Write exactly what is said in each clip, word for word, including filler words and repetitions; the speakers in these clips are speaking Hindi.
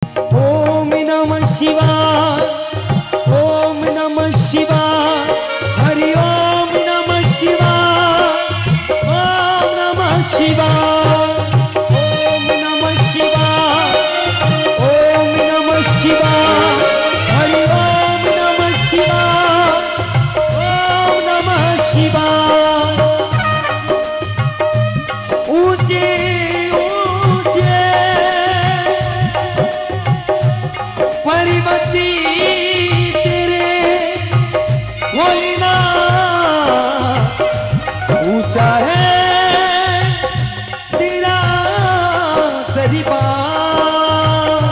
ओम नमः शिवाय, ओम नमः शिवाय, हरि ओम नमः शिवाय, ओम नमः शिवाय, ओम नमः शिवाय, ओम नमः शिवाय, हरि ओम नमः शिवाय, ओम नमः शिवाय। ऊंचे ऊंचे पर्वती तेरे भोलेनाथ, ऊंचा है तेरा दरबार।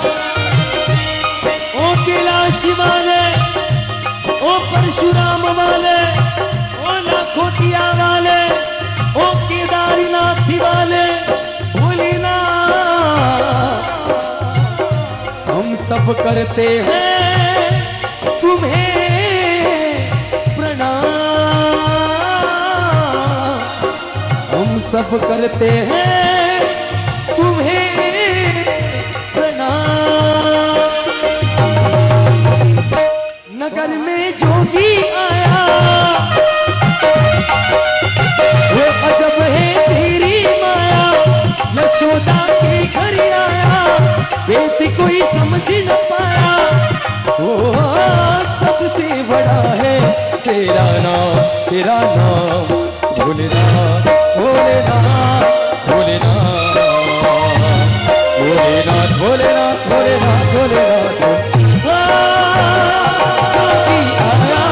ओ कैलाश वाले, ओ परशुराम वाले, ओ लाखोटिया वाले, ओ केदारनाथ वाले भोलेनाथ, हम सब करते हैं तुम्हें प्रणाम, हम सब करते हैं तुम्हें प्रणाम। नगर में जोगी आया, वो अजब है तेरी माया, यशोदा के घर आया, वेद कोई समझ न पाया। ओ सबसे बड़ा है तेरा नाम, तेरा नाम भोलेनाथ, भोलेनाथ, भोलेनाथ, भोलेनाथ, भोलेनाथ, भोलेनाथ, भोलेनाथ। जोगी आया,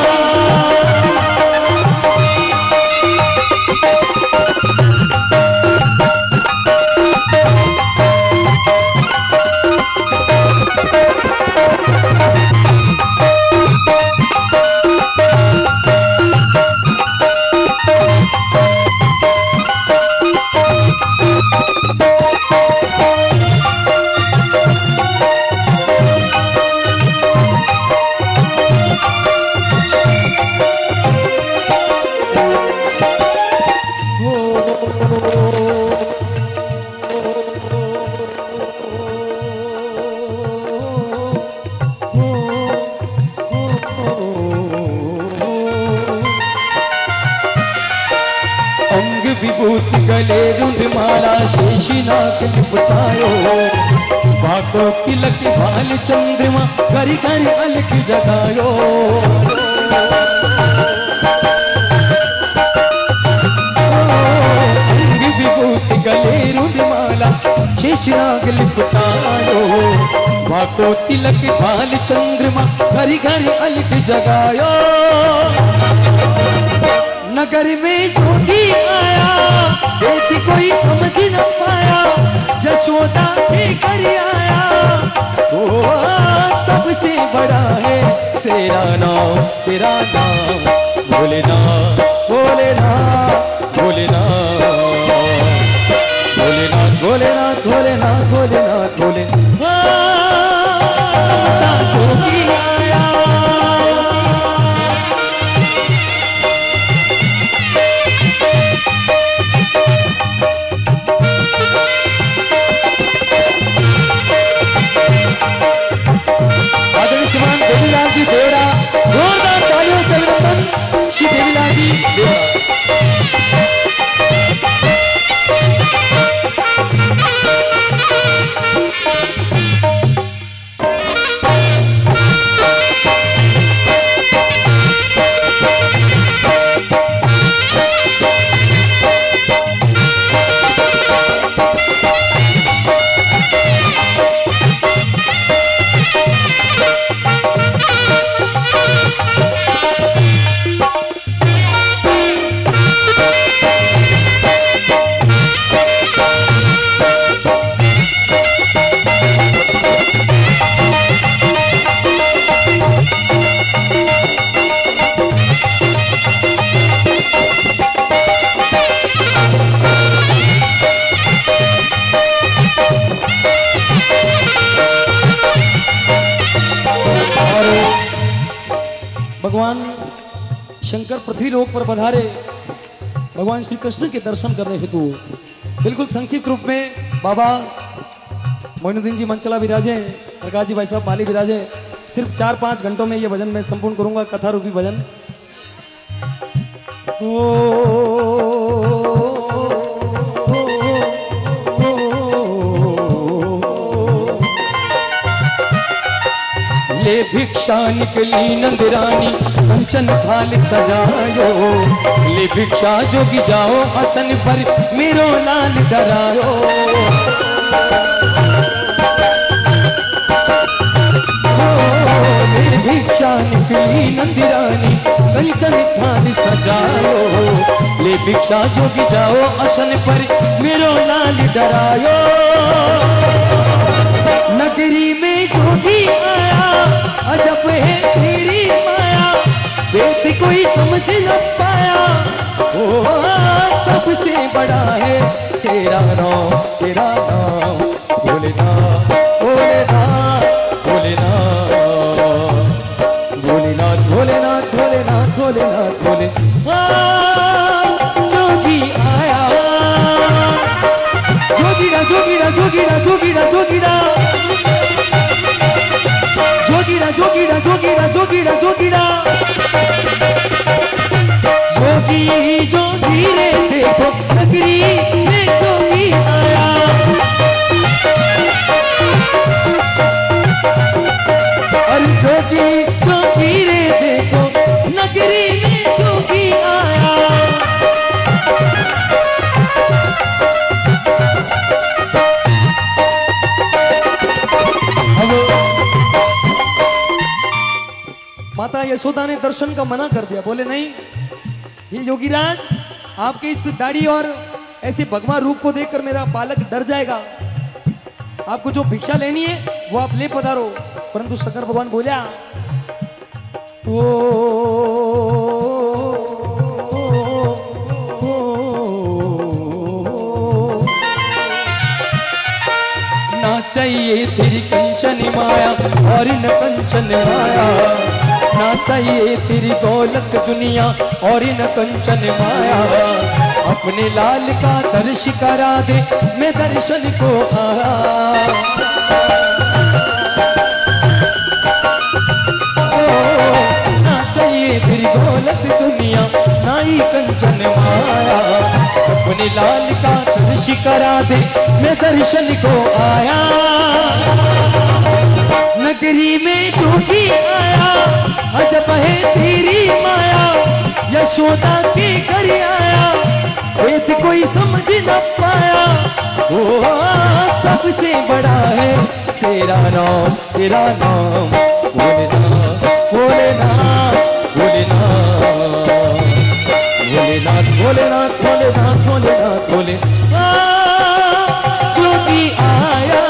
विभूति गले रुंडमाला शेषनाग लिपटायो, बातों तिलक भाल चंद्रमा घर घर अलग जगायो। अंग विभूति गले रुंडमाला शेषनाग लिपटायो, बातों तिलक भाल चंद्रमा घर घर अलग जगायो। नगर में जोगी आया, वेद कोई समझ न पाया, यशोदा के घर आया। ओ सबसे बड़ा है तेरा नाम, तेरा नाम भोलेनाथ, भोलेनाथ, भोलेनाथ, भोलेनाथ, भोलेनाथ, भोलेनाथ, भोलेनाथ, भोलेनाथ। जोगी आया, देवीलाल जी देवरा, जोरदार तालियों से अभिनंदन श्री देवीलाल जी देवरा। भगवान शंकर पृथ्वी लोक पर पधारे भगवान श्री कृष्ण के दर्शन करने हेतु। बिल्कुल संक्षिप्त रूप में बाबा मोइनुद्दीन जी मंचला विराजे, प्रकाश जी भाई साहब माली विराजे। सिर्फ चार पाँच घंटों में ये भजन मैं संपूर्ण करूंगा, कथा रूपी भजन। ले भिक्षा निकली नंदरानी कंचन थाल सजायो, ले भिक्षा जोगी जाओ आसन पर मेरो लाल डरायो। ले भिक्षा निकली नंदरानी कंचन थाल सजायो, ले भिक्षा जोगी जाओ आसन पर मेरो लाल डरायो। नगरी में जोगी आया अजब है तेरी माया, वेद कोई समझ न पाया, ओ सबसे बड़ा है तेरा नाम, तेरा नाम भोलेनाथ भोलेनाथ भोलेनाथ भोलेनाथ भोलेनाथ भोलेनाथ भोलेनाथ भोलेनाथ। जोगी आया जोगीरा जोगीरा जोगीरा जोगीरा जोगीरा जोगीरा जोगीरा जोगीरा जोगीरा जोगीरा जोगी जोगी रे देखो नगरी में जोगी आया। अरे जोगी जोगी रे देखो नगरी में जोगी आया। माता यशोदा ने दर्शन का मना कर दिया, बोले नहीं ये योगीराज आपके इस दाढ़ी और ऐसे भगवान रूप को देखकर मेरा बालक डर जाएगा, आपको जो भिक्षा लेनी है वो आप ले पधारो। परंतु शंकर भगवान बोला ओ, ओ, ओ, ना चाहिए तेरी कंचन माया और न कंचन माया, ना चाहिए तेरी दौलत दुनिया और न कंचन माया। अपने लाल का दर्श करा दे मैं दर्शन को आया। ना चाहिए तेरी दौलत दुनिया ना ही कंचन माया, अपने लाल का दर्श करा दे मैं दर्शन को आया। नगरी में जोगी आया अजब है तेरी माया, यशोदा के घर आया वेद कोई समझ न पाया, ओ सबसे बड़ा है तेरा नाम, तेरा नाम भोलेनाथ भोलेनाथ भोलेनाथ भोलेनाथ भोलेनाथ भोलेनाथ भोलेनाथ भोलेनाथ। जोगी आया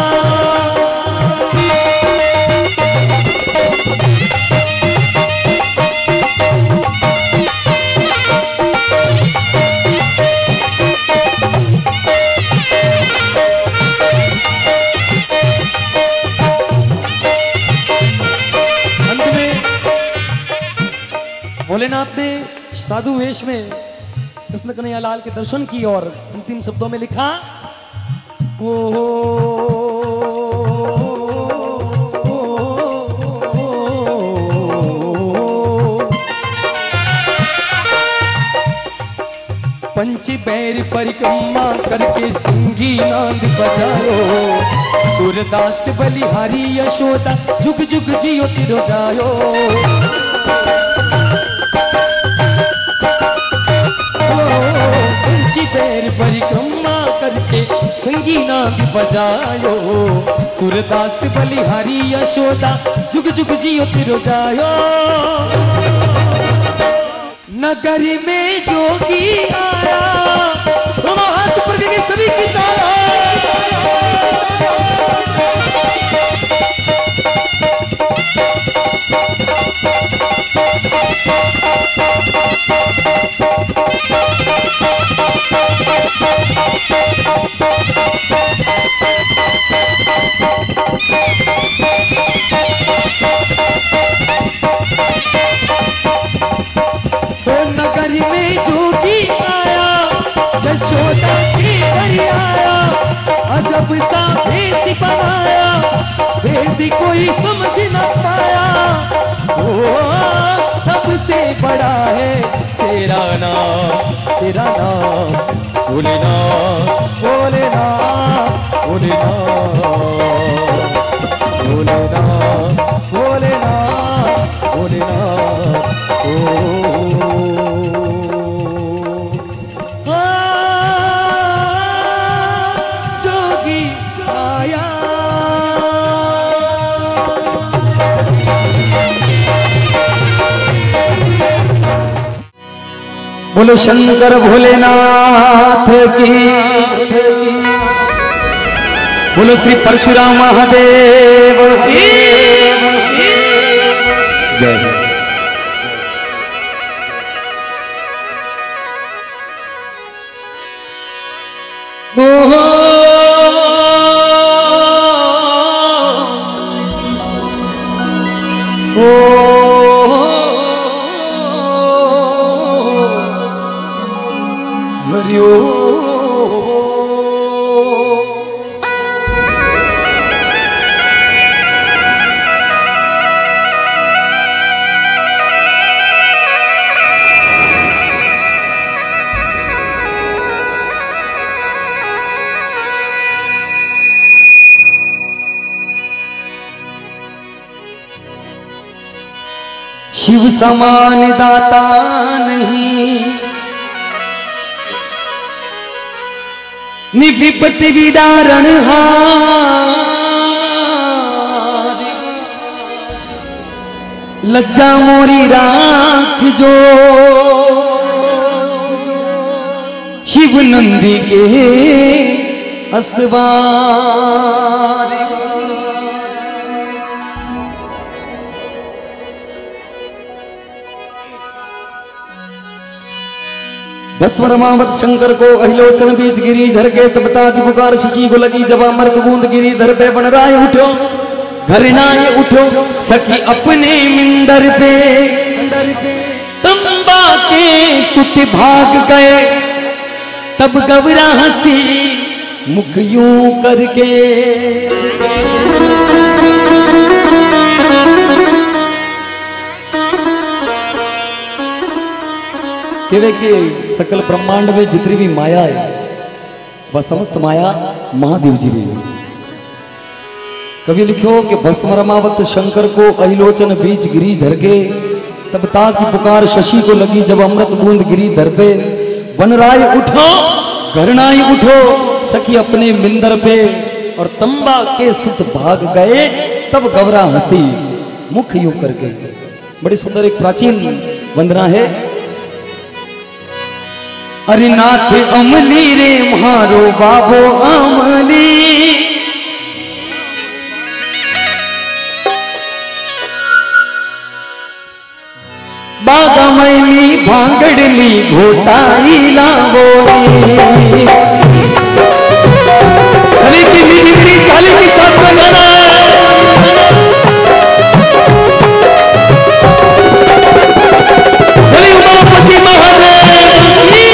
भोलेनाथ ने साधु वेश में कृष्ण कन्हैया लाल के दर्शन किए और अंतिम शब्दों में लिखा ओ, ओ, ओ, ओ, पंची पैर परिक्रमा करके सिंगी नांद बजायो, सूरदास बलिहारी यशोदा जुग जुग जियो तिरो जायो। पंची पैर परिक्रमा करके संगी नाद बजायो, सूरदास बलिहारी यशोदा जुग जुग जियो तिरो जायो। नगरी में जोगी आया दोनों हाथ ऊपर करके सभी की तारा। तो नगरी में जोगी आया यशोदा के घर आया अजब तब सा भेष बनाया, भेद कोई समझ न पाया। ओ सबसे बड़ा है तेरा नाम, तेरा नाम भोलेनाथ, भोलेनाथ, भोलेनाथ, भोलेनाथ, भोलेनाथ, भोलेनाथ। ओ जोगी आया। बोलो शंकर भोलेनाथ की, बोलो श्री परशुराम महादेव की जय। ओ शिव समान दाता नहीं, निविपति विदारण हार। लज्जा मोरी राख जो शिव नंदी के असवार। भस्मरमावत शंकर को अहिलोचन बीच गिरी झर के तब ताकि पुकार शशि को लगी। जब अमृत बूंद गिरी धर पे बन राय उठो, घर नाय उठो सखी अपने मिंदर पे। तंबा के सुत भाग गए तब गवरा हंसी मुख यूं करके। कहवे कि सकल ब्रह्मांड में जितनी भी माया है वह समस्त माया महादेव जी ने। कभी लिखो कि भस्मरमावत शंकर को अहिलोचन बीच गिरी झर के तब ताकि पुकार शशि को लगी। जब अमृत बूंद गिरी धर पे वनराय उठो, घरनाई उठो सखी अपने मिंदर पे। और तंबा के सुत भाग गए तब गवरा हंसी मुख यूं करके। बड़ी सुंदर एक प्राचीन वंदना है। अरे नाथ अमली रे म्हारो बाबो अमली, बागा मैली भांगड़ली घोटाई लावोली। सभी की मीठी मीठी ताली की साथ में गाना। बोले उमापति महादेव की।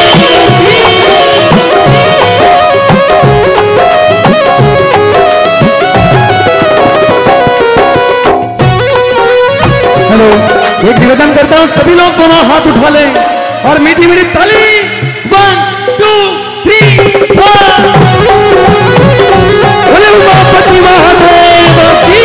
हेलो, एक निवेदन करता हूं सभी लोग दोनों हाथ उठा लें और मीठी मीठी ताली। One two three four. बोले उमापति महादेव की।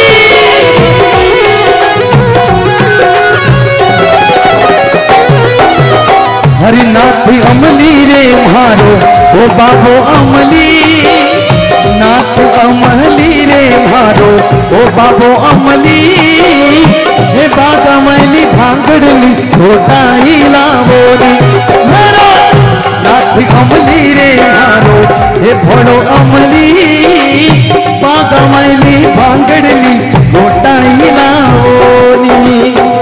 हरिनाथ अमली रे म्हारो ओ बाबो अमली। नाथ अमली रे म्हारो ओ बाबो अमली। हे बागा मैली भांगड़ली घोटाई लावोली। नाथ अमली रे म्हारो हे भोड़ो अमली। बागा मैली भांगड़ली घोटाई लावोली।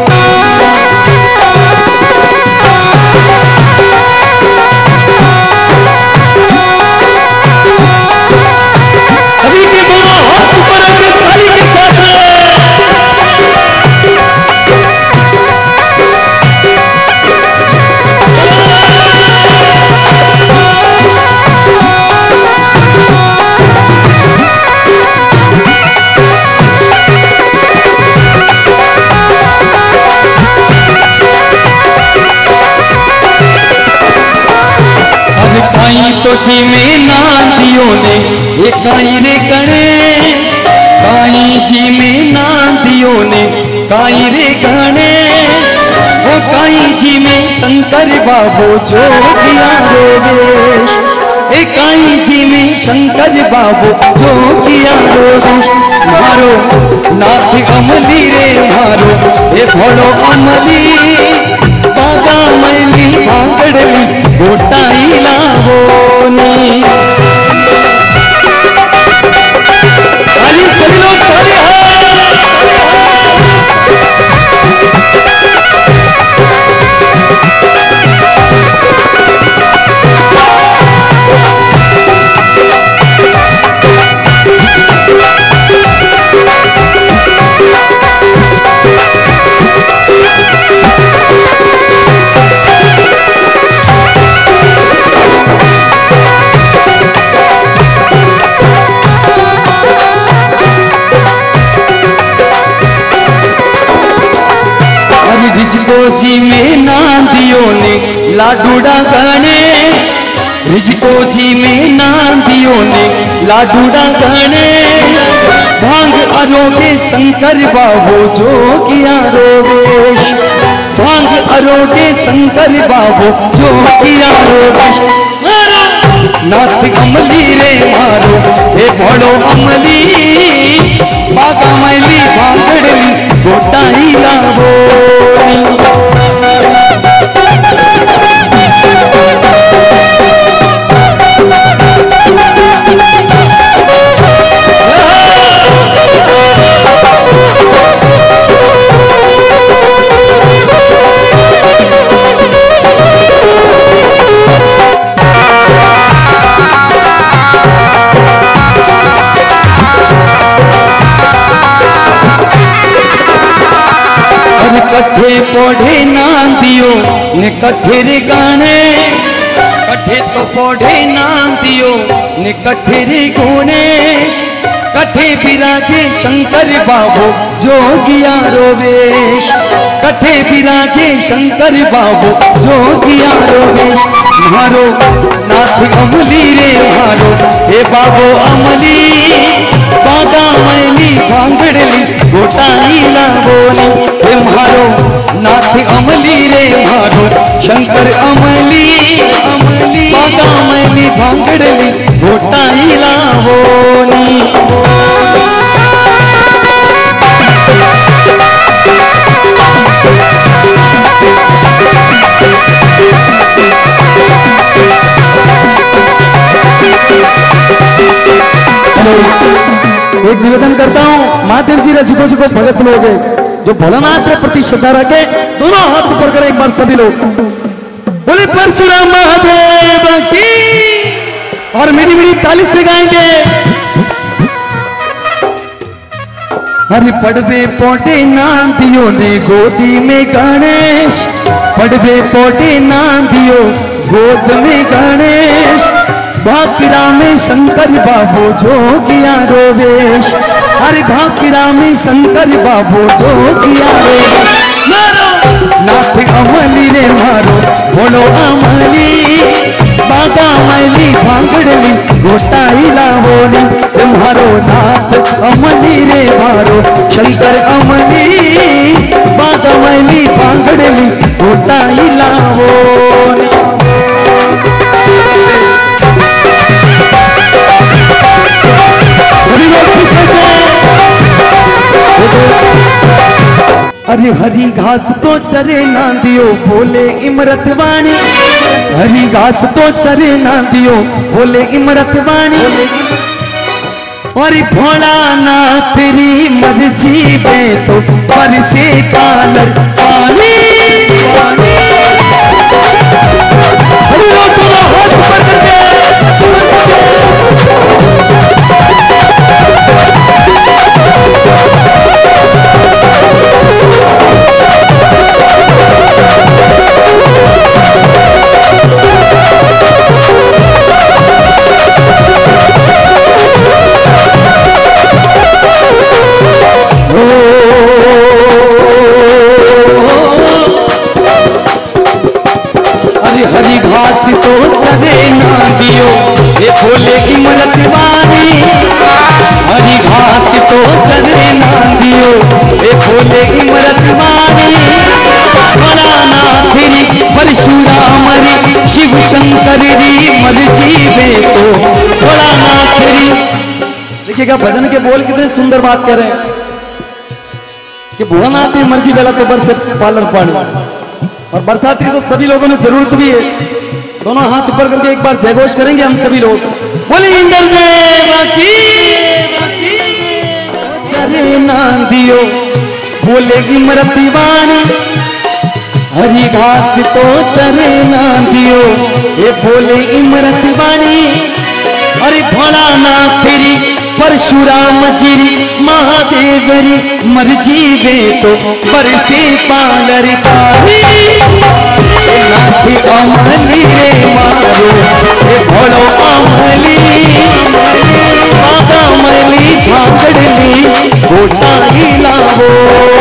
सभी के दोनों हाथ ऊपर रखकर ताली के साथ काई रे गणेश काई जी में नांदियों ने काई रे गणेश वो काई जी में शंकर बाबू जोगिया रो देश ए काई जी में शंकर बाबू जोगिया रो देश मारो नाथ अमली रे मारो ए भोलो अमली बागा मैली भांगड़ली गोटाई लावोनी अली सभी लोग ताली जी में नांदियों ने लाडूड़ा गणेश रिजको जी में नांदियों ने लाडूड़ा गणेश भांग अरोगे शंकर बाबू जोगिया रोवेश भांग अरोगे शंकर बाबू जोगिया रोवेश नाथ अमली रे मारो हे भोलो अमली बागा मैली भांगड़ली गोटाई लावो कठे पौधे नांदियो ने कठे रे गणेश कठे तो पौधे नांदियो ने कठे रे गणेश कठे विराजे शंकर बाबू जोगिया रोवेश कठे विराजे शंकर बाबू जोगिया रोवेश मारो नाथ अमली रे मारो हे बाबू अमली बागा मैली भांगड़ली गोटाई लावोनी हे मारो नाथ अमली रे मारो शंकर अमली अमली बागा मैली भांगड़ली गोटाई लावोनी एक निवेदन करता हूँ महादेव जी रसिको जी को भगत लोग जो भोलानाथ के प्रति श्रद्धा रखे दोनों हाथ ऊपर करें एक बार सभी लोग बोले परशुराम महादेव की और मेरी मेरी ताली से गाएंगे हरि पड़वे पोटे नांदियों ने गोदी में गणेश पड़वे पोटे नांदियों गोद में गणेश भाकिरा में शंकर बाबू जोगिया रोवेश हरे भाकिरा में शंकर बाबू जोगिया रोवेश नाथ अमली रे मारो बोलो अमली बागा मैली भांगड़ली गोटाई लावोनी तुम्हारो नाथ अमली रे मारो शंकर अमली बागा मैली भांगड़ली गोटाई लावोनी अरे हरी घास तो चरे नांदियो बोले इमरत वाणी हरी घास तो चरे नांदियो बोले इमरत वाणी और भोला ना तेरी मर्जी में तो बरसे कालर पानी मर जीवे तो थोड़ा ना तेरी। देखिएगा भजन के बोल कितने सुंदर बात कह रहे हैं कि भोलानाथ की मर्जी बेला तो बरसे पालर पानी, और बरसाती तो सभी लोगों में जरूरत भी है। दोनों हाथ ऊपर करके एक बार जयघोष करेंगे हम सभी लोग। बोले इंद्र देवा की चरे ना दियो बोलेगी मरती वाणी, हरी घास तो चरे ना दियो ये बोलेगी मरती वाणी। अरे भोलानाथ तेरी परशुराम जीरी महादेवरी मर जीवे तो बरसे पालर पानी। नाथी अमली रे मारो ये भोलो अमली, बाबा अमली भागड़ली गोटा ही लावो।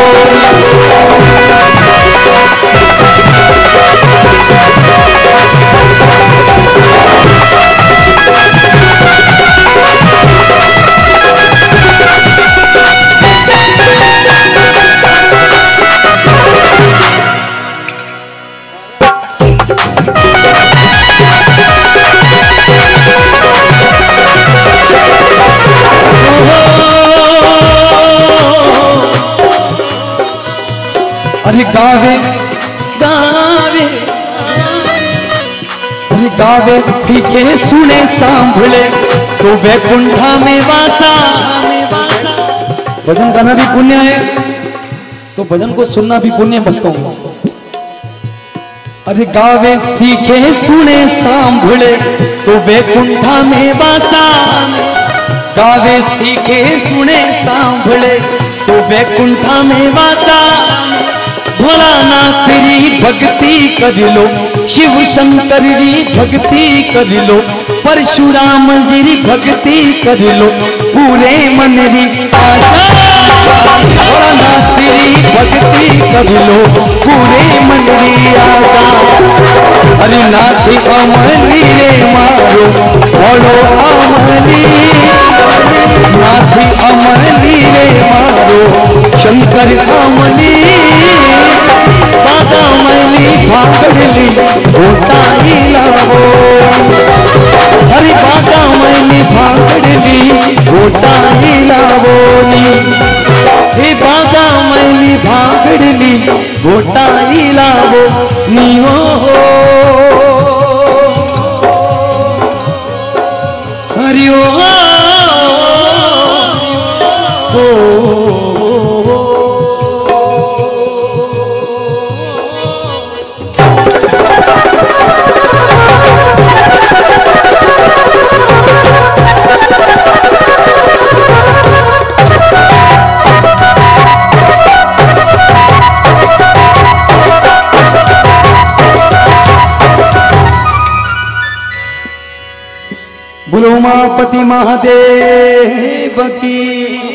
अरे गावे गावे अरे गावे सीखे सुने सांभले तो वैकुंठा में वासा। भजन गाना भी पुण्य है तो भजन को सुनना भी पुण्य भक्तों को। अरे गावे सीखे सुने सांभले तो वैकुंठा में वासा। गावे सीखे सुने सांभले तो वैकुंठा में वासा। भोलानाथ तेरी भक्ति कर लो, शिव शंकर जी भक्ति कर लो, परशुराम जी भक्ति कर लो, पूरे मन री आशा। भोलानाथ तेरी भक्ति कर लो, पूरे मन री आशा। अरे नाथ अमली रे मारो भोलो अमली, नाथ अमली रे मारो शंकर अमली। बाबा अमली भागड़ली गोटा ही लावो। अरे बाबा अमली भागड़ली गोटा ही लावो नी। हे बाबा अमली भागड़ली गोटा ही लावो नी। हो हरि ओ बोलो उमापति महादेव की।